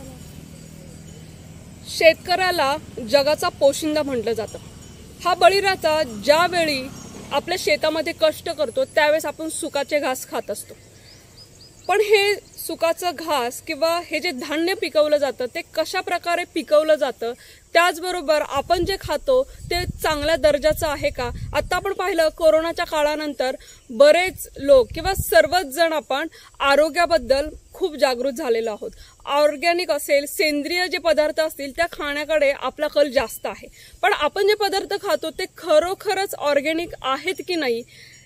शेतकऱ्याला जगाचा पोशिंदा म्हटलं जातं। हा बळीराजा ज्यावेळी आपल्या शेतामध्ये कष्ट करतो त्यावेळेस आपण सुकाचे घास खात असतो, पण हे सुकाचं घास किंवा हे जे धान्य पिकवलं जातं ते कशा प्रकारे पिकवलं जातं, त्याचबरोबर आपण जे खातो ते चांगल्या दर्जाचं आहे का। आता आपण पाहिलं कोरोनाच्या काळानंतर बरेच लोक किंवा सर्वच जण आपण आरोग्याबद्दल खूप जागृत झालेलो आहोत। ऑर्गॅनिक असेल, सेंद्रिय जे पदार्थ असतील त्या खाण्याकडे आपला कल जास्त आहे, पण आपण जे पदार्थ खातो ते खरोखरच ऑर्गॅनिक आहेत की नाही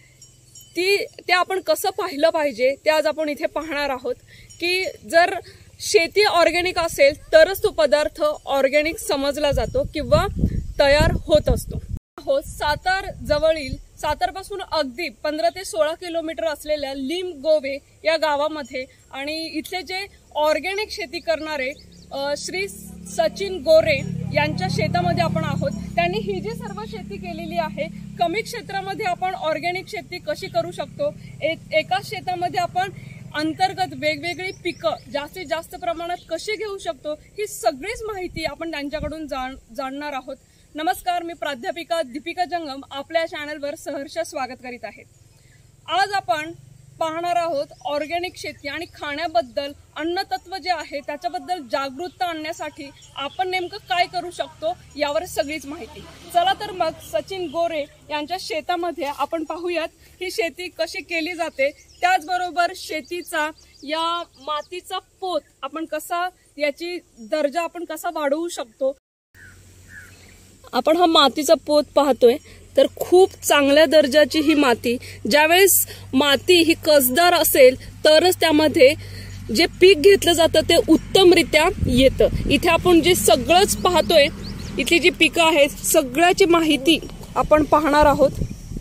ते आपण कसं पाहिलं पाहिजे ते आज आपण इथे पाहणार आहोत। की जर शेती ऑर्गॅनिक असेल तरच तो पदार्थ ऑर्गॅनिक समजला जातो किंवा तयार होत असतो। सातार जवळील सातारपासून अगदी 15 ते 16 किलोमीटर असलेल्या लिंबगोवे या गावामध्ये आणि इथले जे ऑर्गॅनिक शेती करणारे श्री सचिन गोरे यांच्या शेतामध्ये आपण आहोत। त्यांनी ही जी सर्व शेती केलेली आहे, कमी क्षेत्रामध्ये आपण ऑर्गॅनिक शेती कशी करू शकतो, एकाच शेतामध्ये आपण अंतर्गत वेगवेगळी पिकं जास्तीत जास्त प्रमाणात कशी घेऊ शकतो, ही सगळीच माहिती आपण त्यांच्याकडून जाणणार आहोत। नमस्कार, मी प्राध्यापिका दीपिका जंगम आपल्या चॅनलवर सहर्ष स्वागत करीत आहे। आज आपण पाहणार आहोत ऑर्गॅनिक शेती आणि खाण्याबद्दल, अन्नतत्व जे आहे त्याच्याबद्दल जागरूकता आणण्यासाठी आपण नेमकं काय करू शकतो यावर सगळीच माहिती। चला तर मग सचिन गोरे यांच्या शेतामध्ये आपण पाहूयात ही शेती कशी केली जाते, त्याचबरोबर शेतीचा या मातीचा पोत आपण कसा, याची दर्जा आपण कसा वाढवू शकतो। आपण हा मातीचा पोत पाहतोय तर खूप चांगल्या दर्जाची ही माती, ज्यावेळेस माती ही कसदार असेल तरच त्यामध्ये जे पीक घेतलं जातं ते उत्तमरित्या येतं। इथे आपण जे सगळंच पाहतोय, इथली जी पिकं आहेत सगळ्याची माहिती आपण पाहणार आहोत।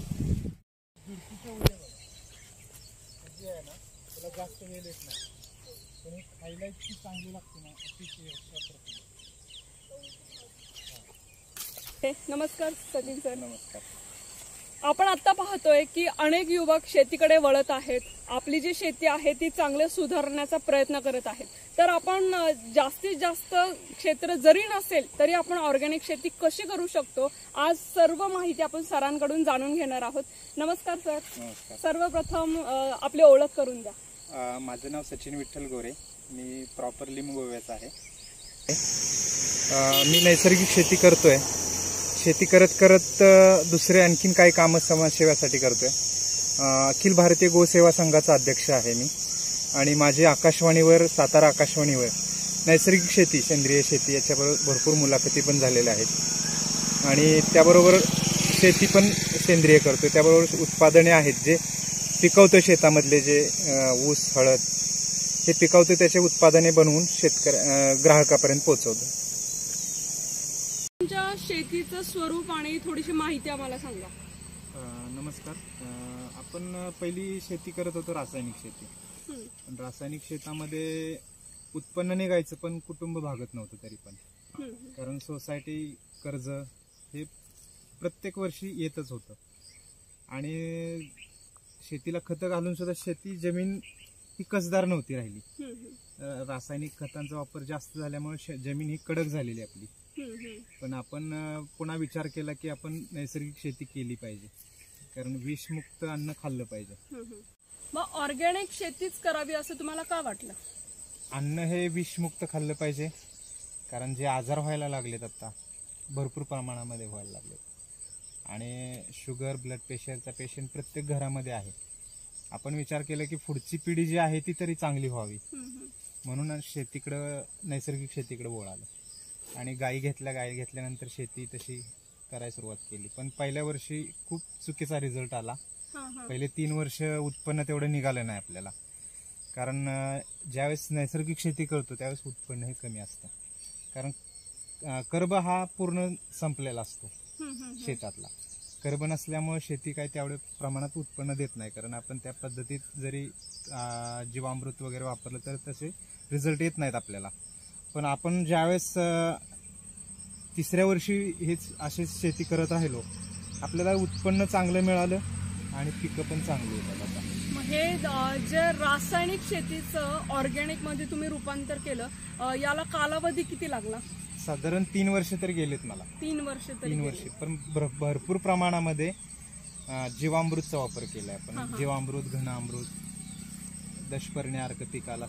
नमस्कार सचिन सर। नमस्कार। आपण आता पाहतोय की अनेक युवक शेतीकडे वळत आहेत, आपली जी शेती आहे ती चांगले सुधारण्याचा प्रयत्न करत आहेत। तर आपण जास्तीत जास्त क्षेत्र जरी नसेल तरी आपण ऑर्गॅनिक शेती कशी करू शकतो, आज सर्व माहिती आपण सरांकडून जाणून घेणार आहोत। नमस्कार सर। नमस्कार। सर्वप्रथम आपली ओळख करून द्या। माझं नाव सचिन विठ्ठल गोरे, मी प्रॉपर लिंबगोव्याचा आहे। मी नैसर्गिक शेती करतोय। शेती करत करत दुसरे आणखीन काही कामं समाजसेवेसाठी करतोय। अखिल भारतीय गोसेवा संघाचा अध्यक्ष आहे मी, आणि माझे आकाशवाणीवर, सातारा आकाशवाणीवर नैसर्गिक शेती, सेंद्रिय शेती याच्याबरोबर भरपूर मुलाखती पण झालेल्या आहेत, आणि त्याबरोबर शेती पण सेंद्रिय करतोय। त्याबरोबर उत्पादने आहेत जे पिकवतो, शेतामधले जे ऊस, हळद हे पिकवतो त्याचे उत्पादने बनवून ग्राहकापर्यंत पोहोचवतो। तुमच्या शेतीचं स्वरूप आणि थोडीशी माहिती आम्हाला सांगा। नमस्कार। आपण पहिली शेती करत होतो रासायनिक शेती, पण रासायनिक शेतामध्ये उत्पन्न निघायचं पण कुटुंब भागत नव्हतं तरी पण, कारण सोसायटी, कर्ज हे प्रत्येक वर्षी येतच होतं, आणि शेतीला खतं घालून सुद्धा शेती जमीन ही कसदार नव्हती राहिली। रासायनिक खतांचा वापर जास्त झाल्यामुळे जमीन ही कडक झालेली आपली। पण आपण पुन्हा विचार केला की आपण नैसर्गिक शेती केली पाहिजे, कारण विषमुक्त अन्न खाल्लं पाहिजे। मग ऑर्गॅनिक शेतीच करावी असं तुम्हाला का वाटलं? अन्न हे विषमुक्त खाल्लं पाहिजे, कारण जे आजार व्हायला लागलेत आता भरपूर प्रमाणामध्ये व्हायला लागलेत, आणि शुगर, ब्लड प्रेशरचा पेशंट प्रत्येक घरामध्ये आहे। आपण विचार केला की पुढची पिढी जी आहे ती तरी चांगली व्हावी, म्हणून शेतीकडं, नैसर्गिक शेतीकडे वळालं, आणि गायी घेतल्यानंतर शेती तशी करायला सुरुवात केली। पण पहिल्या वर्षी खूप चुकीचा रिझल्ट आला। पहिले 3 वर्ष उत्पन्न तेवढं निघालं नाही आपल्याला, कारण ज्यावेळेस नैसर्गिक शेती करतो त्यावेळेस उत्पन्न हे कमी असतं, कारण कर्ब हा पूर्ण संपलेला असतो शेतातला। कर्ब नसल्यामुळे शेती काय तेवढ्या प्रमाणात उत्पन्न देत नाही, कारण आपण त्या पद्धतीत जरी जीवामृत वगैरे वापरलं तर तसे रिझल्ट येत नाहीत आपल्याला। पण आपण ज्यावेळेस तिसऱ्या वर्षी हेच अशीच शेती करत राहिलो, आपल्याला उत्पन्न चांगलं मिळालं आणि पिकं पण चांगली येतात। आता हे जे रासायनिक शेतीचं ऑर्गॅनिक मध्ये तुम्ही रूपांतर केलं, याला कालावधी किती लागला? साधारण 3 वर्ष तर गेलेत मला. 3 वर्ष. 3 वर्ष. पण भरपूर प्रमाणामध्ये जीवामृतचा वापर केलाय आपण. जीवामृत, घनामृत, दशपर्णी अर्क पिकाला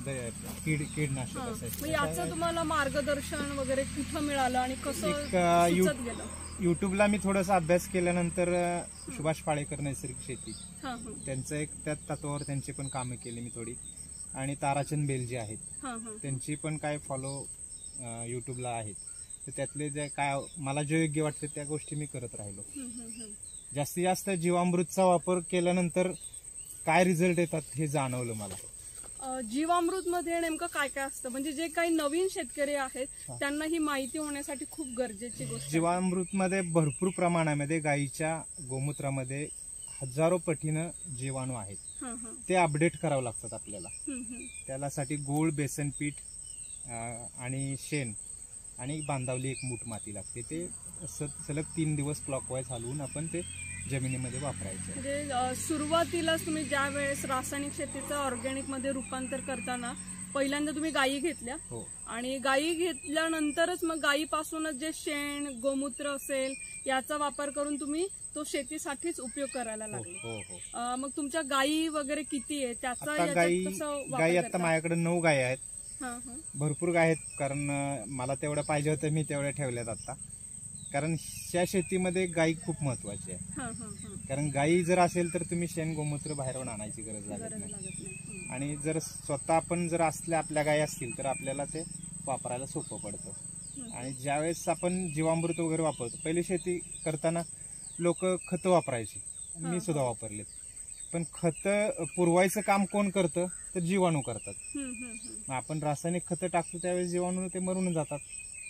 कीडनाशक असायचं. याचं तुम्हाला मार्गदर्शन वगैरे कुठं मिळालं आणि कसं सुचत गेलं? युट्यूबला मी थोडासा अभ्यास केल्यानंतर सुभाष पाळेकर नैसर्गिक शेती त्यांचं एक त्या तत्वावर त्यांची पण कामं केली मी थोडी, आणि ताराचंद बेल जे आहेत त्यांची पण काय फॉलो युट्यूबला आहेत. तर त्यातले जे काय मला जे योग्य वाटते त्या गोष्टी मी करत राहिलो. जास्तीत जास्त जीवामृतचा वापर केल्यानंतर काय रिझल्ट येतात हे जाणवलं मला. जीवामृत मध्ये नेमकं काय काय असतं, म्हणजे जे काही नवीन शेतकरी आहेत त्यांना ही माहिती होण्यासाठी खूप गरजेची गोष्ट. जीवामृत मध्ये भरपूर प्रमाणामध्ये गायीच्या गोमूत्रामध्ये हजारो पटीनं जीवाणू आहेत. ते अपडेट करावं लागतात आपल्याला. त्यासाठी गोळ, बेसन पीठ आणि शेण आणि बांधावली 1 मूठ माती लागते. ते सलग 3 दिवस क्लॉकवाईज हलवून आपण ते जमिनीमध्ये वापरायचं. म्हणजे सुरुवातीलाच तुम्ही ज्या वेळेस रासायनिक शेतीचं ऑर्गॅनिक मध्ये रूपांतर करताना पहिल्यांदा तुम्ही गायी घेतल्या. हो. आणि गायी घेतल्यानंतरच मग गायीपासूनच जे शेण, गोमूत्र असेल याचा वापर करून तुम्ही तो शेतीसाठीच उपयोग करायला लागले. हो. मग तुमच्या गायी वगैरे किती आहे त्याचा गायी आता माझ्याकडे 9 गायी आहेत. भरपूर गाय आहेत, कारण मला तेवढं पाहिजे होतं मी तेवढ्या ठेवल्यात आता. कारण त्या शेतीमध्ये गायी खूप महत्वाची आहे. कारण गायी जर असेल तर तुम्ही शेण, गोमूत्र बाहेरून आणायची गरज लागत नाही. आणि जर स्वतः आपण जर असल्या आपल्या गायी असतील तर आपल्याला ते वापरायला सोपं पडतं. आणि ज्यावेळेस आपण जीवामृत वगैरे वापरतो, पहिली शेती करताना लोक खतं वापरायची, मी सुद्धा वापरलेत. पण खतं पुरवायचं काम कोण करतं तर जीवाणू करतात. आपण रासायनिक खतं टाकतो त्यावेळेस जीवाणू ते मरून जातात.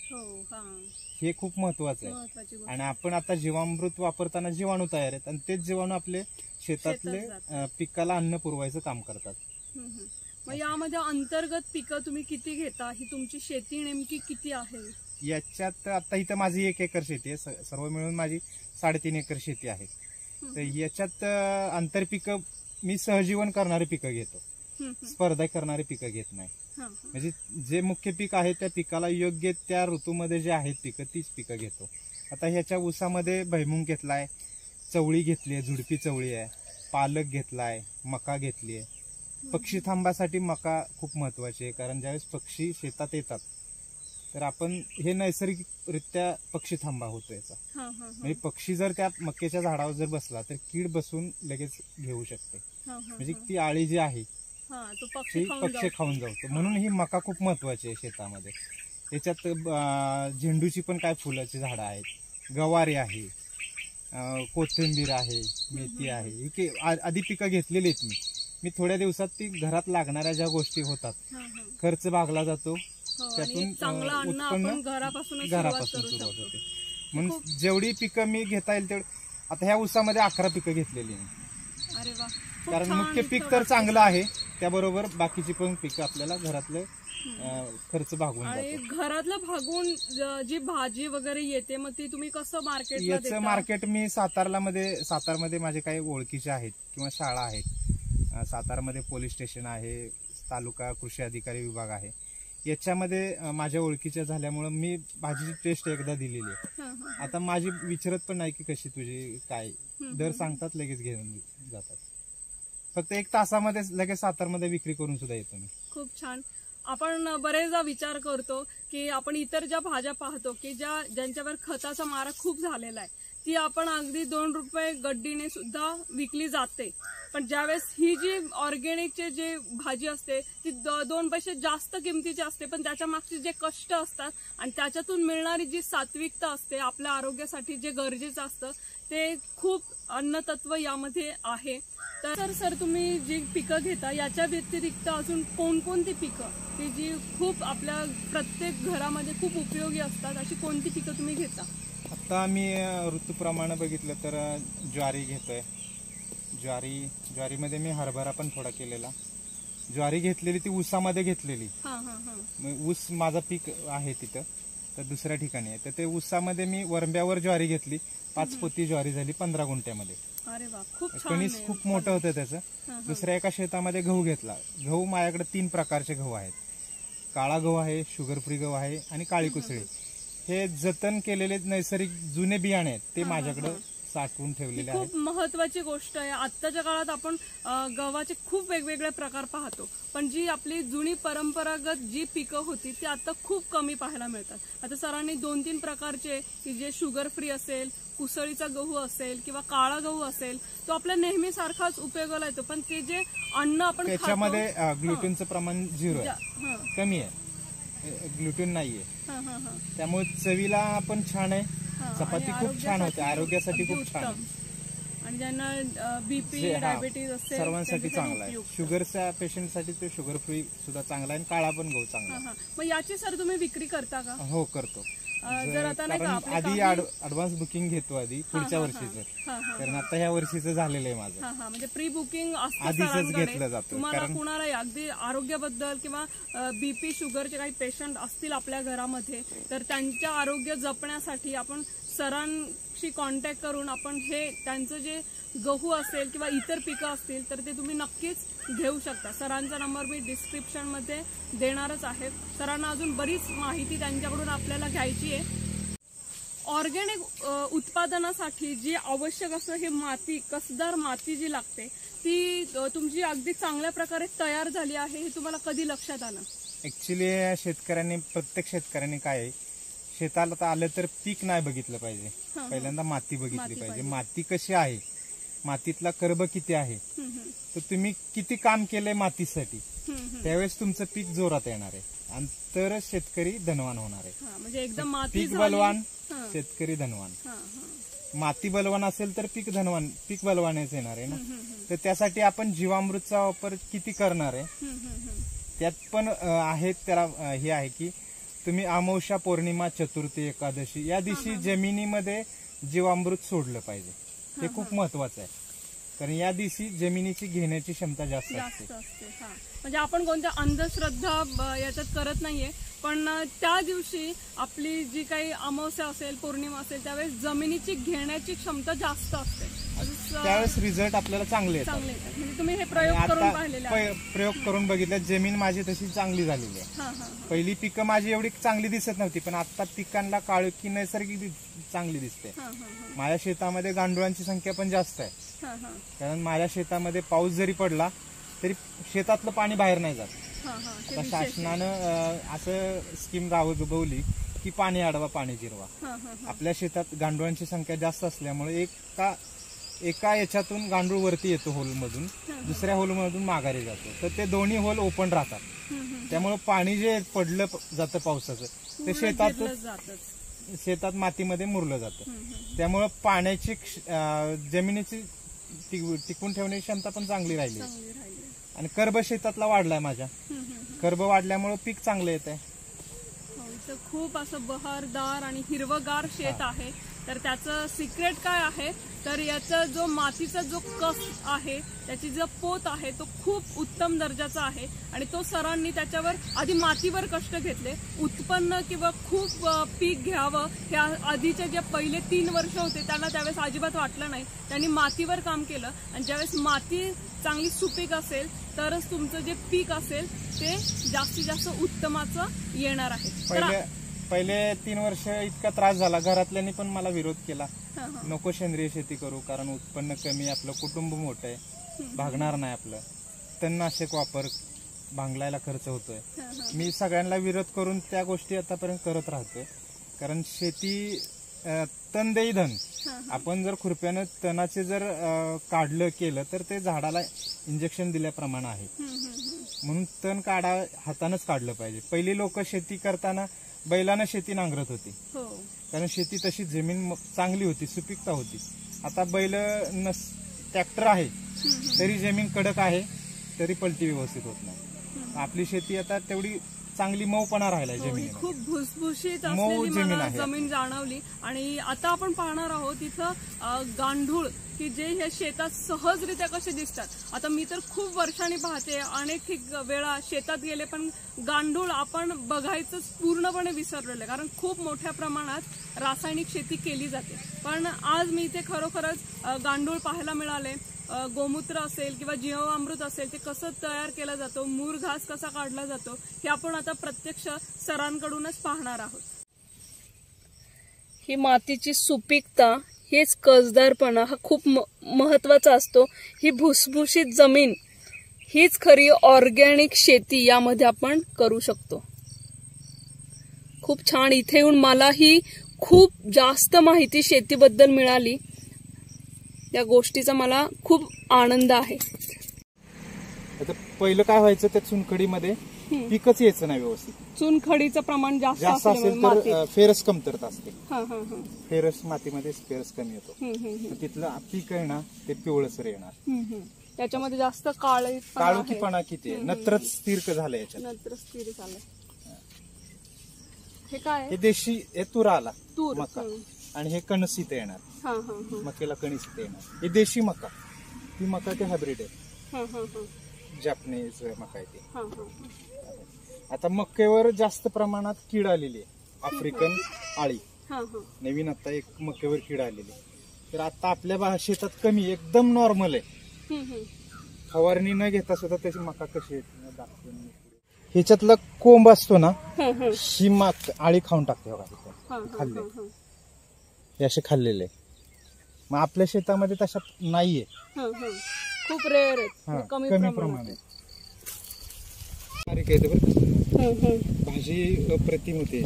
हे खूप महत्वाचं आहे. आणि आपण आता जीवामृत वापरताना जीवाणू तयार आहेत आणि तेच जीवाणू आपले शेतातले पिकाला अन्न पुरवायचं काम करतात. मग यामध्ये अंतर्गत पिकं तुम्ही किती घेता? ही तुमची शेती नेमकी किती आहे? याच्यात आता इथं माझी 1 एकर शेती आहे. सर्व मिळून माझी 3.5 एकर शेती आहे. तर याच्यात आंतरपिकं मी सहजीवन करणारी पिकं घेतो, स्पर्धा करणारी पिकं घेत नाही. म्हणजे जे मुख्य पीक आहे त्या पिकाला योग्य त्या ऋतूमध्ये जे आहेत पिकं तीच पिकं घेतो. आता ह्याच्या ऊसामध्ये भुईमूग घेतलाय, चवळी घेतली आहे, झुडपी चवळी आहे, पालक घेतलाय, मका घेतली आहे. पक्षी थांबासाठी मका खूप महत्वाची आहे, कारण ज्यावेळेस पक्षी शेतात येतात तर आपण हे नैसर्गिकरित्या पक्षी थांबा होतो याचा. म्हणजे पक्षी जर त्या मक्याच्या झाडावर जर बसला तर कीड बसून लगेच घेऊ शकते. म्हणजे ती आळी जी आहे तो पक्षी खाऊन जातो. म्हणून ही मका खूप महत्वाची आहे शेतामध्ये. याच्यात झेंडूची पण काय फुलाची झाडं आहेत, गवारी आहे, कोथिंबीर आहे, मेथी आहे. ही आधी पिकं घेतलेली आहेत मी थोड्या दिवसात ती घरात लागणाऱ्या ज्या गोष्टी होतात, खर्च भागला जातो, त्यातून उत्पन्न घरापासून सुरुवात होते. म्हणून जेवढी पिकं मी घेता येईल तेवढी. आता ह्या ऊसामध्ये 11 पिकं घेतलेली मी, कारण मुख्य पीक तर चांगलं आहे, त्याबरोबर बाकीची पण पिकं आपल्याला घरातलं खर्च भागून जातो. घरातलं भागून जी भाजी वगैरे येते मग ती तुम्ही कसं मार्केट? याचं मार्केट मी सातारमध्ये माझे काही ओळखीचे आहेत किंवा शाळा आहेत. सातारमध्ये पोलीस स्टेशन आहे, तालुका कृषी अधिकारी विभाग आहे. याच्यामध्ये माझ्या ओळखीच्या झाल्यामुळे मी भाजीची टेस्ट एकदा दिलेली आहे. आता माझी विचारत पण नाही की कशी तुझी काय, दर सांगतात लगेच घेऊन जातात. फक्त 1 तासामध्ये लगेच सातारमध्ये विक्री करून सुद्धा येतो मी. खूप छान. आपण बरेचदा विचार करतो की आपण इतर ज्या भाज्या पाहतो की ज्यांच्यावर खताचा मारा खूप झालेला आहे ती आपण अगदी 2 रुपये गड्डीने सुद्धा विकली जाते. पण ज्यावेळेस ही जी ऑर्गॅनिकचे जे भाजी असते ती 2 पैसे जास्त किमतीची असते, पण त्याच्या मागचे जे कष्ट असतात आणि त्याच्यातून मिळणारी जी सात्विकता असते आपल्या आरोग्यासाठी जे गरजेचं असतं ते खूप अन्नतत्व यामध्ये आहे. तर सर तुम्ही जी पिकं घेता याच्या व्यतिरिक्त अजून कोणकोणती पिकं की जी खूप आपल्या प्रत्येक घरामध्ये खूप उपयोगी असतात, अशी कोणती पिकं तुम्ही घेता? आता मी ऋतूप्रमाणे बघितलं तर ज्वारी घेतोय. ज्वारीमध्ये मी हरभरा पण थोडा केलेला. ज्वारी घेतलेली ती ऊसामध्ये घेतलेली. ऊस माझा पीक आहे तिथं, तर दुसऱ्या ठिकाणी आहे. तर ते ऊसामध्ये मी वरंब्यावर ज्वारी घेतली. 5 पोती ज्वारी झाली 15 गुंठ्यामध्ये. अरे वा, खूप छान कणीस आहे. खूप मोठं होतं त्याचं. दुसऱ्या एका शेतामध्ये गहू घेतला. गहू माझ्याकडे 3 प्रकारचे गहू आहेत. काळा गहू आहे, शुगर फ्री गहू आहे आणि काळी कुसळी. हे जतन केलेले नैसर्गिक जुने बियाणे आहेत ते माझ्याकडे साठवून ठेवलेले आहेत. खूप महत्वाची गोष्ट आहे. आत्ताच्या काळात आपण गव्हाचे खूप वेगवेगळे प्रकार पाहतो, पण जी आपली जुनी परंपरागत जी पिकं होती ती आता खूप कमी पाहायला मिळतात. आता सरांनी 2-3 प्रकारचे की जे शुगर फ्री असेल, कुसळीचा गहू असेल किंवा काळा गहू असेल, तो आपल्या नेहमी सारखाच उपयोगाला येतो. पण ते जे अन्न आपण खातो त्याच्यामध्ये ग्लुटेनचं प्रमाण 0 आहे, हं, कमी आहे, ग्लुटेन नाहीये. हं, हं, हं. त्यामुळे चवीला पण छान आहे. हा, चपाती आणि खूप छान होते, आरोग्यासाठी अगदी खूप छान आहे. उत्तम. आणि ज्यांना बीपी जे- हा, डायबिटीज असेल सर्वांसाठी चांगला आहे. उपयुक्त. शुगरच्या पेशंटसाठी तो शुगर फ्री सुद्धा चांगला आहे आणि काळा पण गहू चांगला हा, आहे. हा. मग याची सर तुम्ही विक्री करता का? हो, करतो. जर आता नाही का कारण आपले आधी काही- ऍडव्हान्स बुकिंग घेतो आधी पुढच्या वर्षीचं, हा, हा, कारण आता ह्या वर्षीचं झालेलं आहे माझं. हा, हा. म्हणजे प्री बुकिंग असतं आधीच सरांकडे. घेतलं जातं, तुम्हाला कारण- कुणालाही अगदी आरोग्याबद्दल किंवा बीपी शुगरचे काही पेशंट असतील आपल्या घरामध्ये, तर त्यांच्या आरोग्य जपण्यासाठी आपण सरांशी कॉन्टॅक्ट करून आपण हे त्यांचं जे गहू असेल किंवा इतर पिकं असतील तर ते तुम्ही नक्कीच घेऊ शकता. सरांचा नंबर मी डिस्क्रिप्शन मध्ये देणारच आहे. सरांना अजून बरीच माहिती त्यांच्याकडून आपल्याला घ्यायची आहे. ऑर्गॅनिक उत्पादनासाठी जी आवश्यक असं हे माती, कसदार माती जी लागते ती तुमची अगदी चांगल्या प्रकारे तयार झाली आहे हे तुम्हाला कधी लक्षात आलं? ऍक्च्युली प्रत्येक शेतकऱ्यांनी काय आहे, शेताला तर आलं तर पीक नाही बघितलं पाहिजे, पहिल्यांदा माती बघितली पाहिजे. माती कशी आहे, मातीतला कर्ब किती आहे, तर तुम्ही किती काम केलंय मातीसाठी, त्यावेळेस तुमचं पीक जोरात येणार आहे आणि तरच शेतकरी धनवान होणार आहे. म्हणजे एकदम माती पीक झाली- बलवान, हा, शेतकरी धनवान. हा, हा. माती बलवान असेल तर पीक बलवानच येणार आहे ना. तर त्यासाठी आपण जीवामृतचा वापर किती करणार आहे, त्यात पण आहे त्याला हे आहे की तुम्ही अमावस्या, पौर्णिमा, चतुर्थी, एकादशी या दिवशी जमिनीमध्ये जीवामृत सोडलं पाहिजे. हे खूप महत्वाचं आहे, कारण या दिवशी जमिनीची घेण्याची क्षमता जास्त असते. जास्त असते. हा, म्हणजे आपण कोणत्या अंधश्रद्धा याच्यात करत नाहीये, पण त्या दिवशी आपली जी काही अमावस्या असेल, पौर्णिमा असेल, त्यावेळेस जमिनीची घेण्याची क्षमता जास्त असते. त्यावेळेस रिझल्ट आपल्याला चांगले येतात. चांगले येतात. म्हणजे तुम्ही हे प्रयोग करून पाहिलेले आहेत. प्रयोग करून बघितलं, जमीन माझी तशी चांगली झालेली आहे. हा, हा, हा. पहिली पिकं माझी एवढी चांगली दिसत नव्हती, पण आता पिकांना काळोखी नैसर्गिक चांगली दिसते. हा, हा, हा. माझ्या शेतामध्ये गांडुळांची संख्या पण जास्त आहे, हा, हा. कारण माझ्या शेतामध्ये पाऊस जरी पडला तरी शेतातलं पाणी बाहेर नाही जात. हा, हा. हे आता विशेष आहे. शासनानं असं स्कीम राबवली की पाणी अडवा, पाणी जिरवा. हा, हा, हा. आपल्या शेतात गांडुळांची संख्या जास्त असल्यामुळे एका याच्यातून गांडूळ वरती येतो होलमधून, दुसऱ्या होलमधून माघारी जातो, तर ते दोन्ही होल ओपन राहतात. त्यामुळे पाणी जे पडलं जातं पावसाचं ते जिरलं जातंच. शेतात मातीमध्ये मुरलं जातं. त्यामुळे पाण्याची जमिनीची टिकून ठेवण्याची क्षमता पण चांगली राहिली चांगली राहिली. आणि कर्ब शेतातला वाढलाय माझ्या. कर्ब वाढल्यामुळे पीक चांगलं येत आहे. हो, इथं खूप असं बहरदार आणि हिरवगार शेत आहे. तर त्याचं सिक्रेट काय आहे, तर याचा जो मातीचा जो कस आहे, त्याची जो पोत आहे तो खूप उत्तम दर्जाचा आहे आणि तो सरांनी त्याच्यावर आधी मातीवर कष्ट घेतले. उत्पन्न किंवा खूप पीक घ्यावं ह्या आधीचे जे पहिले 3 वर्ष होते त्यांना त्यावेळेस अजिबात वाटलं नाही. त्यांनी मातीवर काम केलं आणि ज्यावेळेस माती चांगली सुपीक असेल तरच तुमचं जे पीक असेल ते जास्तीत जास्त उत्तमाचं येणार आहे. पहिले 3 वर्ष इतका त्रास झाला, घरातल्यांनी पण मला विरोध केला, नको सेंद्रिय शेती करू, कारण उत्पन्न कमी, आपलं कुटुंब मोठं आहे, भागणार नाही, आपलं तणनाशक वापर, भांगलायला खर्च होतोय. मी सगळ्यांना विरोध करून त्या गोष्टी आतापर्यंत करत राहतोय, कारण शेती तण देई धन. आपण जर खुरप्यानं तणाचे जर काढलं केलं तर ते झाडाला इंजेक्शन दिल्याप्रमाणे आहे. म्हणून तण हातानंच काढलं पाहिजे. पहिली लोक शेती करताना बैलानं शेती नांगरत होती, कारण शेती तशी जमीन चांगली होती, सुपीकता होती. आता बैल ट्रॅक्टर आहे तरी जमीन कडक आहे, तरी पलटी व्यवस्थित होत नाही. आपली शेती आता तेवढी चांगली मऊपणा राहिला ही जमिनीला. खूप भुसभुशीत मऊ असलेली जमीन मला आहे. जमीन जाणवली. आणि आता आपण पाहणार आहोत इथं गांडूळ की जे ह्या शेतात सहजरित्या कसे दिसतात. आता मी तर खूप वर्षांनी पाहते, अनेक वेळा शेतात गेले, पण गांडूळ आपण बघायचं पूर्णपणे विसरलेलं आहे, कारण खूप मोठ्या प्रमाणात रासायनिक शेती केली जाते. पण आज मी इथे खरोखरच गांडूळ पाहायला मिळाले. गोमूत्र असेल किंवा जीवामृत असेल ते कसं तयार केलं जातो, मूर घास कसा काढला जातो, हे आपण आता प्रत्यक्ष सरांकडूनच पाहणार आहोत. ही मातीची सुपीकता, हेच कसदारपणा हा खूप महत्वाचा असतो. ही भुसभुशीत जमीन हीच खरी ऑर्गॅनिक शेती यामध्ये आपण करू शकतो. खूप छान. इथे येऊन मलाही खूप जास्त माहिती शेतीबद्दल मिळाली. या गोष्टीचा मला खूप आनंद आहे. आता पहिलं काय व्हायचं, त्या चुनखडीमध्ये पीकच यायचं नाही व्यवस्थित. चुनखडीचं प्रमाण जास्त असेल तर फेरस कमतरता असते. हा हा हा. फेरस मातीमध्ये फेरस कमी येतो. तिथलं पीक आहे ना ते पिवळसर येणार. त्याच्यामध्ये जास्त काळोखीपणा किती आहे, नत्रच स्थिर झालं याच्यात. नंतर स्थिर झालं. हे काय हे देशी, हे तुरा आला तूर. मका, आणि हे कणस इथे येणार. हा हा हा. मकेला कणीस इथे येणार. हे देशी मका, ती मका ते हायब्रिड आहे, हा हा हा. जॅपनीज मका आहे ती. हा हा हा. आता मक्यावर जास्त प्रमाणात कीड आलेली आहे, आफ्रिकन आळी. हा हा. नवीन आता एक मक्यावर कीड आलेली आहे. तर आता आपल्या शेतात कमी, एकदम नॉर्मल आहे. फवारणी न घेता सुद्धा त्याची मका कशी आहे दाखवून. ह्याच्यातला कोंब असतो ना, ही आळी खाऊन टाकते बघा. खाल्ले हे असे खाल्लेले. मग आपल्या शेतामध्ये तशा नाहीये, खूप रेअर आहे, कमी प्रमाणात. भाजी अप्रतिम होते.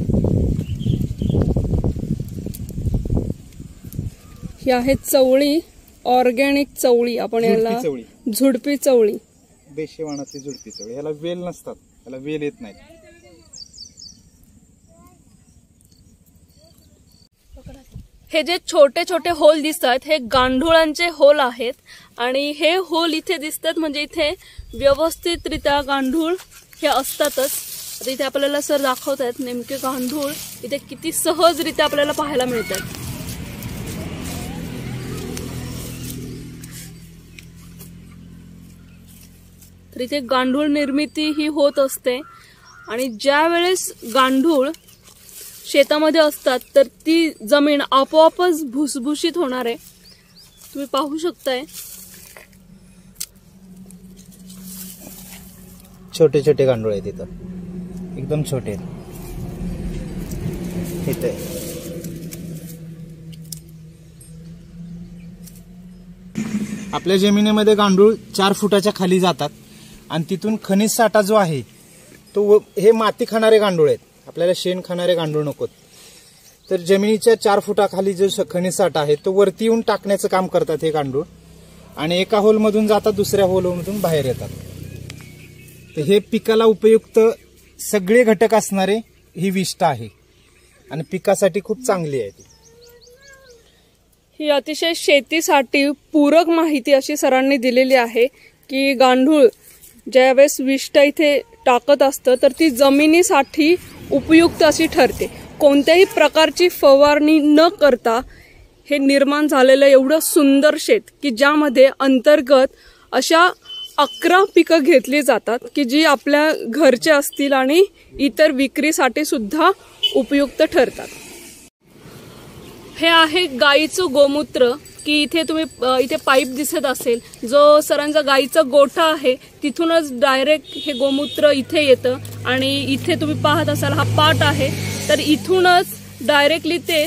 ही आहे चवळी, ऑर्गॅनिक चवळी. आपण याला चवळी, झुडपी चवळी, देशीवाणाची झुडपी चवळी. ह्याला वेल नसतात, ह्याला वेल येत नाही. हे जे छोटे छोटे होल दिसतात हे गांडुळांचे होल आहेत. आणि हे होल इथे दिसतात म्हणजे इथे व्यवस्थितरित्या गांडूळ हे असतातच. आता इथे आपल्याला सर दाखवतात नेमके गांडूळ इथे किती सहजरित्या आपल्याला पाहायला मिळतात. तर इथे गांडूळ निर्मिती ही होत असते. आणि ज्या वेळेस गांडूळ शेतामध्ये असतात तर ती जमीन आपोआपच भुसभुशीत होणार आहे. तुम्ही पाहू शकताय छोटे छोटे गांडूळ आहेत तिथं, एकदम छोटे इथे. आपल्या जमिनीमध्ये गांडूळ 4 फुटाच्या खाली जातात आणि तिथून खनिज साठा जो आहे तो, हे माती खाणारे गांडूळ आहेत, आपल्याला शेण खाणारे गांडूळ नकोत. तर जमिनीच्या 4 फुटाखाली जो खनिज साठा आहे तो वरती येऊन टाकण्याचं काम करतात हे गांडूळ. आणि एका होलमधून जातात दुसऱ्या होलमधून बाहेर येतात. तर हे पिकाला उपयुक्त सगळे घटक असणारे ही विष्ठ आहे आणि पिकासाठी खूप चांगली आहे ती. ही अतिशय शेतीसाठी पूरक माहिती अशी सरांनी दिलेली आहे की गांडूळ ज्यावेळेस विष्ठ इथे टाकत असतं तर ती जमिनीसाठी उपयुक्त अशी ठरते. कोणत्याही प्रकारची फवारणी न करता हे निर्माण झालेलं एवढं सुंदर शेत की ज्यामध्ये अंतर्गत अशा 11 पिकं घेतली जातात की जी आपल्या घरचे असतील आणि इतर विक्रीसाठी सुद्धा उपयुक्त ठरतात. हे आहे गाईचं गोमूत्र की इथे तुम्ही इथे पाईप दिसत असेल जो सरांचा गाईचा गोठा आहे तिथूनच डायरेक्ट हे गोमूत्र इथे येतं. आणि इथे तुम्ही पाहत असाल हा पाट आहे तर इथूनच डायरेक्टली ते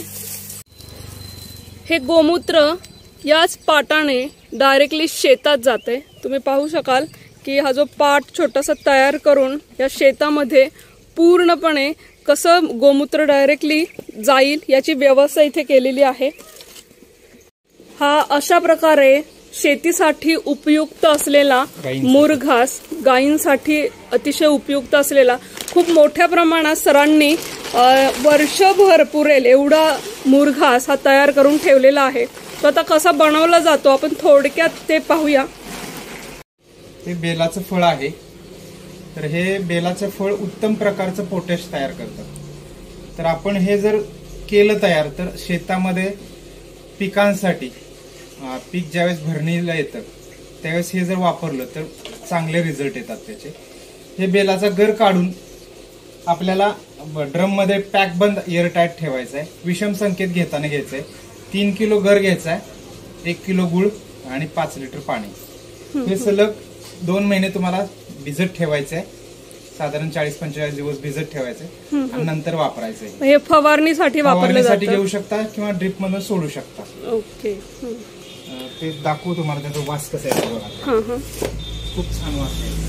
हे गोमूत्र याच पाटाने डायरेक्टली शेतात जाते. तुम्ही पाहू शकाल की हा जो पाट छोटासा तयार करून या शेतामध्ये पूर्णपणे कसं गोमूत्र डायरेक्टली जाईल याची व्यवस्था इथे केलेली आहे. हा अशा प्रकारे शेतीसाठी उपयुक्त असलेला मुरघास, गायींसाठी अतिशय उपयुक्त असलेला खूप मोठ्या प्रमाणात सरांनी वर्षभर पुरेल एवढा मुरघास हा तयार करून ठेवलेला आहे. तो आता कसा बनवला जातो आपण थोडक्यात ते पाहूया. हे बेलाचं फळ आहे. तर हे बेलाचं फळ उत्तम प्रकारचं पोटॅश तयार करतं. तर आपण हे जर केलं तयार तर शेतामध्ये पिकांसाठी पीक ज्यावेळेस भरणीला येतं त्यावेळेस हे जर वापरलं तर चांगले रिझल्ट येतात त्याचे. हे बेलाचा गर काढून आपल्याला ड्रम मध्ये पॅक बंद एअरटाईट ठेवायचा आहे. विषम संकेत घेताना घ्यायचा आहे. 3 किलो गर घ्यायचा आहे, 1 किलो गुळ आणि 5 लिटर पाणी. हे सलग 2 महिने तुम्हाला भिजत ठेवायचं आहे. साधारण 40-45 दिवस भिजत ठेवायचे आणि नंतर वापरायचं. हे फवारणीसाठी वापरलं जातं, घेऊ शकता किंवा ड्रिप मधून सोडू शकता. ओके. ते दाखवू तुम्हाला त्याचा वास कसा आहे बघा. खूप छान वास आहे.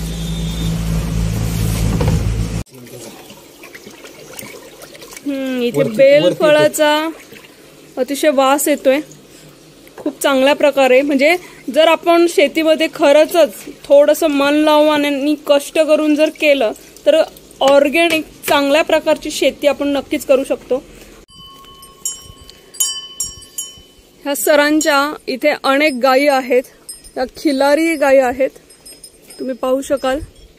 इथे बेल फळाचा अतिशय वास येतोय खूप चांगल्या प्रकारे. म्हणजे जर आपण शेतीमध्ये खरंच थोडंसं मन लावून आणि कष्ट करून जर केलं तर ऑर्गॅनिक चांगल्या प्रकारची शेती आपण नक्कीच करू शकतो. ह्या सरांच्या इथे अनेक गायी आहेत. या खिलारी गायी आहेत, तुम्ही पाहू शकाल.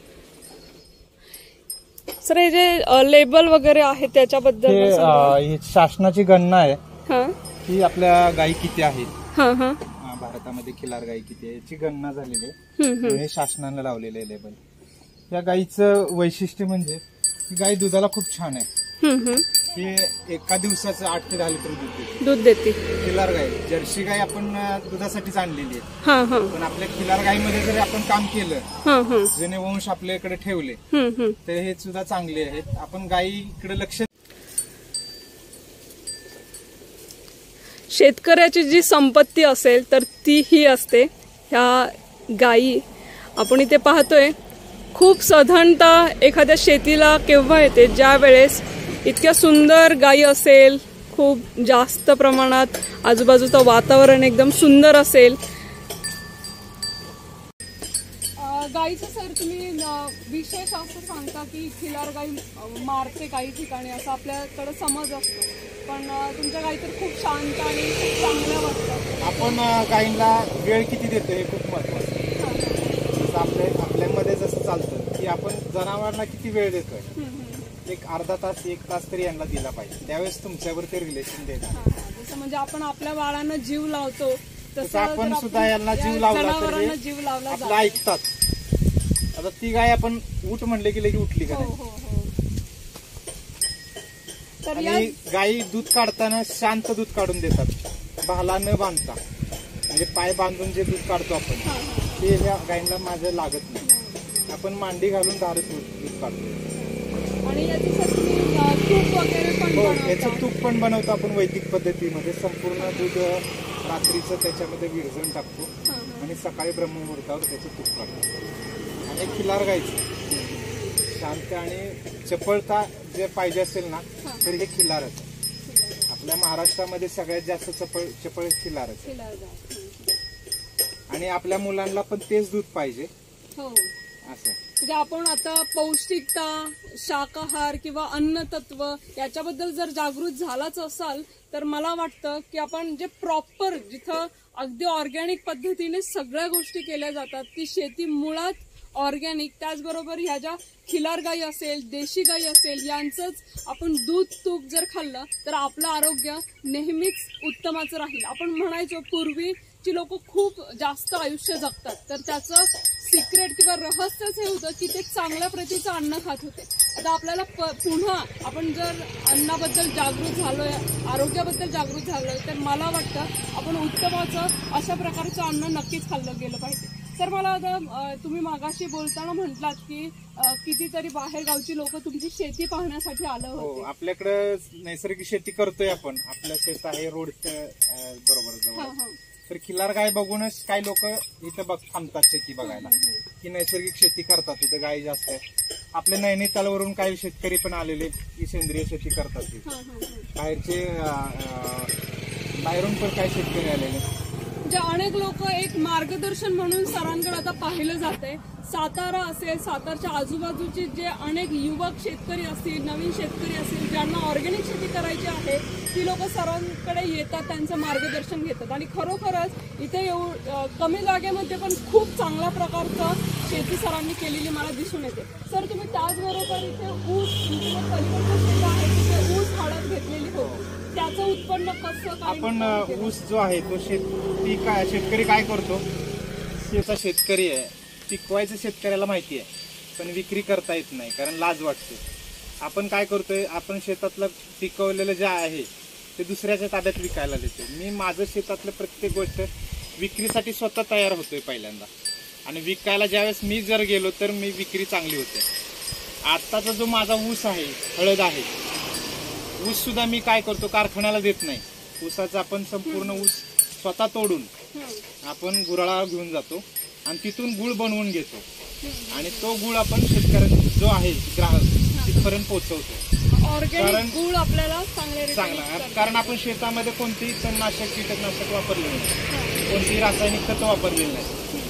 सर हे जे लेबल वगैरे आहे त्याच्याबद्दल शासनाची गणना आहे हा की आपल्या गायी किती आहेत, हा हा भारतामध्ये खिलार गायी किती आहे याची गणना झालेली आहे. हे शासनाने लावलेले आहे लेबल. या गायीचं वैशिष्ट्य म्हणजे ही गाय दुधाला खूप छान आहे. हे एका दिवसाचं 8 ते 10 लिटर दूध देते. खिलार गाय, जर्सी गाय आपण दुधासाठीच आणलेली आहे. पण आपल्या खिलार गायीमध्ये जर आपण काम केलं, जुने वंश आपल्याकडे ठेवले तर हे सुद्धा चांगले आहेत. आपण गायीकडे लक्ष. शेतकऱ्याची जी संपत्ती असेल तर ती ही असते ह्या गायी. आपण इथे पाहतोय खूप साधारणतः एखाद्या शेतीला केव्हा येते, ज्या वेळेस इतक्या सुंदर गायी असेल, खूप जास्त प्रमाणात आजूबाजूचं वातावरण एकदम सुंदर असेल. गायीचं सर तुम्ही विशेष असं सांगता की खिलार गाई मारते काही ठिकाणी, असं आपल्याकडे समज असतो, पण तुमच्या गायी तर खूप शांत आणि खूप चांगल्या वाटतात. आपण गायींना वेळ किती देतो हे खूप महत्वाचं. आपल्यामध्ये जसं चालतं की आपण जनावरांना किती वेळ देतोय, एक अर्धा तास 1 तास तरी यांना दिला पाहिजे. त्यावेळेस तुमच्यावर ते रिलेशन देणार. जसं म्हणजे आपण आपल्या बाळांना जीव लावतो तसं आपण सुद्धा यांना जीव लावला तर जीव लावला आपलं ऐकतात. आता ती गाय आपण उठ म्हणले की लगी उठली का नाही. आणि गायी दूध काढताना शांत दूध काढून देतात, भाला न बांधता. म्हणजे पाय बांधून जे दूध काढतो आपण ते ह्या गायींना माझं लागत नाही. आपण मांडी घालून धारत दूध काढतो. आणि तूप वगैरे पण याचं तूप पण बनवतो आपण वैदिक पद्धतीमध्ये. संपूर्ण दूध रात्रीचं त्याच्यामध्ये विरजण टाकतो आणि सकाळी ब्रह्ममुहूर्तावर त्याचं तूप काढतो. आणि खिलार गायचं शांत आणि चपळता जे पाहिजे असेल ना तर हे खिलारच. आपल्या महाराष्ट्रामध्ये सगळ्यात जास्त चपळ खिलारच. आणि आपल्या मुलांना पण तेच दूध पाहिजे असं. म्हणजे आपण आता पौष्टिकता, शाकाहार किंवा अन्नतत्व याच्याबद्दल जर जागृत झालाच असाल तर मला वाटतं की आपण जे प्रॉपर जिथं अगदी ऑर्गॅनिक पद्धतीने सगळ्या गोष्टी केल्या जातात, ती शेती मुळात ऑर्गॅनिक, त्याचबरोबर ह्या ज्या खिलार गाई असेल, देशी गाई असेल, यांचंच आपण दूध तूप जर खाल्लं तर आपलं आरोग्य नेहमीच उत्तमाचं राहील. आपण म्हणायचो पूर्वीची लोक खूप जास्त आयुष्य जगतात, तर त्याचं सिक्रेट किंवा रहस्यच हे होतं की ते चांगल्या प्रतीचं अन्न खात होते. आता आपल्याला पुन्हा आपण जर अन्नाबद्दल जागृत झालोय, आरोग्याबद्दल जागृत झालोय, तर मला वाटतं आपण उत्तमाचं अशा प्रकारचं अन्न नक्कीच खाल्लं गेलं पाहिजे. तर मला आता तुम्ही मागाशी बोलताना म्हटलात की कितीतरी बाहेर गावची लोक तुमची शेती पाहण्यासाठी आलं होते. आपल्याकडे नैसर्गिक शेती करतोय आपण. आपलं शेत आहे रोड बरोबर जवळ. तर खिलार गाय बघूनच काही लोक इथं थांबतात शेती बघायला की नैसर्गिक शेती करतात. तिथं गाय जास्त आहे. आपल्या नैनितालवरून काही शेतकरी पण आलेले की सेंद्रिय शेती करतात. बाहेरून पण काही शेतकरी आलेले. म्हणजे अनेक लोक एक मार्गदर्शन म्हणून सरांकडे आता पाहिलं जातंय. सातारा असेल, सातारच्या आजूबाजूचे जे अनेक युवक शेतकरी असतील, नवीन शेतकरी असतील, ज्यांना ऑर्गॅनिक शेती करायची आहे, ती लोक सरांकडे येतात, त्यांचं मार्गदर्शन घेतात. आणि खरोखरच इथे कमी जागेमध्ये पण खूप चांगल्या प्रकारचं शेती सरांनी केलेली मला दिसून येते. सर तुम्ही त्याचबरोबर इथे ऊस पलीकडचं शेत आहे तिथे ऊस हळद घेतलेली होती, त्याचं उत्पन्न कसं काय? आपण ऊस जो आहे तो शेतकरी काय करतो, त्याचा शेतकरी आहे, पिकवायचं शेतकऱ्याला माहिती आहे पण विक्री करता येत नाही कारण लाज वाटते. आपण काय करतोय, आपण शेतातलं पिकवलेलं जे आहे ते दुसऱ्याच्या ताब्यात विकायला देतो. मी माझं शेतातलं प्रत्येक गोष्ट विक्रीसाठी स्वतः तयार होतोय पहिल्यांदा, आणि विकायला ज्यावेळेस मी जर गेलो तर मी विक्री चांगली होते. आत्ताचा जो माझा ऊस आहे, हळद आहे, ऊस सुद्धा मी काय करतो, कारखान्याला देत नाही. ऊसाचा आपण संपूर्ण ऊस स्वतः तोडून आपण गुराळावर घेऊन जातो आणि तिथून गुळ बनवून घेतो आणि तो गुळ आपण शेतकऱ्यांना जो आहे ग्राहक तिथपर्यंत पोहोचवतो. ऑर्गॅनिक गुळ आपल्याला चांगला, कारण आपण शेतामध्ये कोणतीही तणनाशक कीटकनाशक वापरले नाही, कोणतीही रासायनिक खतं वापरलेली नाही.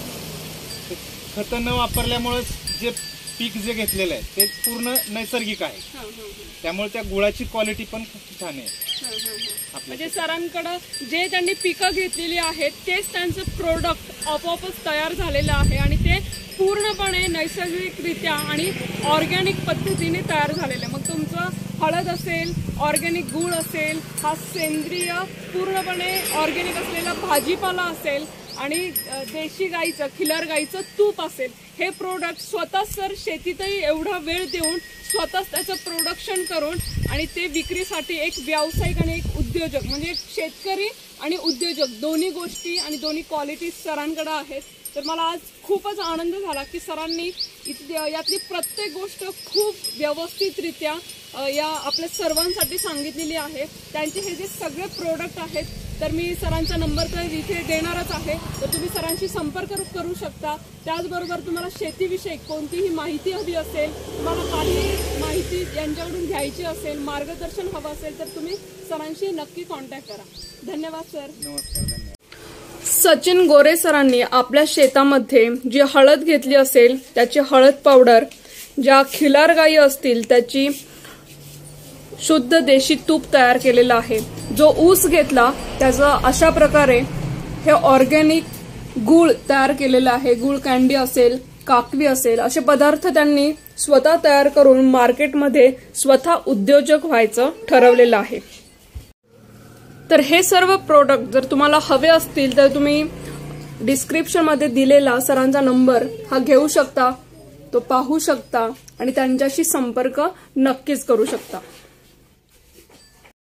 खतं न वापरल्यामुळे जे पीक जे घेतलेलं आहे ते पूर्ण नैसर्गिक आहे, त्यामुळे त्या गुळाची क्वालिटी पण खूप छान आहे. म्हणजे सरांकडं जे त्यांनी पिकं घेतलेली आहेत तेच त्यांचं प्रोडक्ट आपोआपच तयार झालेलं आहे आणि ते पूर्णपणे नैसर्गिकरित्या आणि ऑर्गॅनिक पद्धतीने तयार झालेलं आहे. मग तुमचं हळद असेल, ऑर्गॅनिक गूळ असेल, हा सेंद्रिय पूर्णपणे ऑर्गॅनिक असलेला भाजीपाला असेल आणि देशी गाईचं, खिलार गाईचं तूप असेल, हे प्रोडक्ट स्वतः सर शेतीतही एवढा वेळ देऊन स्वतःच त्याचं प्रोडक्शन करून आणि ते विक्रीसाठी एक व्यावसायिक आणि एक उद्योजक म्हणजे एक शेतकरी आणि उद्योजक दोन्ही गोष्टी आणि दोन्ही क्वालिटीज सरांकडे आहेत. तर मला आज खूपच आनंद झाला की सरांनी यातली प्रत्येक गोष्ट खूप व्यवस्थितरित्या या आपल्या सर्वांसाठी सांगितलेली आहे. त्यांचे हे जे सगळे प्रोडक्ट आहेत तर मी सरांचा नंबर तर इथे देणारच आहे, तर तुम्ही सरांशी संपर्क करू शकता. त्याचबरोबर तुम्हाला शेतीविषयी कोणतीही माहिती हवी असेल, तुम्हाला काही माहिती यांच्याकडून घ्यायची असेल, मार्गदर्शन हवं असेल तर तुम्ही सरांशी नक्की कॉन्टॅक्ट करा. धन्यवाद सर. नमस्कार. धन्यवाद. सचिन गोरे सरांनी आपल्या शेतामध्ये जी हळद घेतली असेल त्याची हळद पावडर, ज्या खिलार गायी असतील त्याची शुद्ध देशी तूप तयार केलेलं आहे, जो ऊस घेतला त्याचा अशा प्रकारे हे ऑर्गॅनिक गूळ तयार केलेलं आहे. गूळ कँडी असेल, काकवी असेल, असे पदार्थ त्यांनी स्वतः तयार करून मार्केटमध्ये स्वतः उद्योजक व्हायचं ठरवलेलं आहे. तर हे सर्व प्रोडक्ट जर तुम्हाला हवे असतील तर तुम्ही डिस्क्रिप्शनमध्ये दिलेला सरांचा नंबर हा घेऊ शकता, तो पाहू शकता आणि त्यांच्याशी संपर्क नक्कीच करू शकता.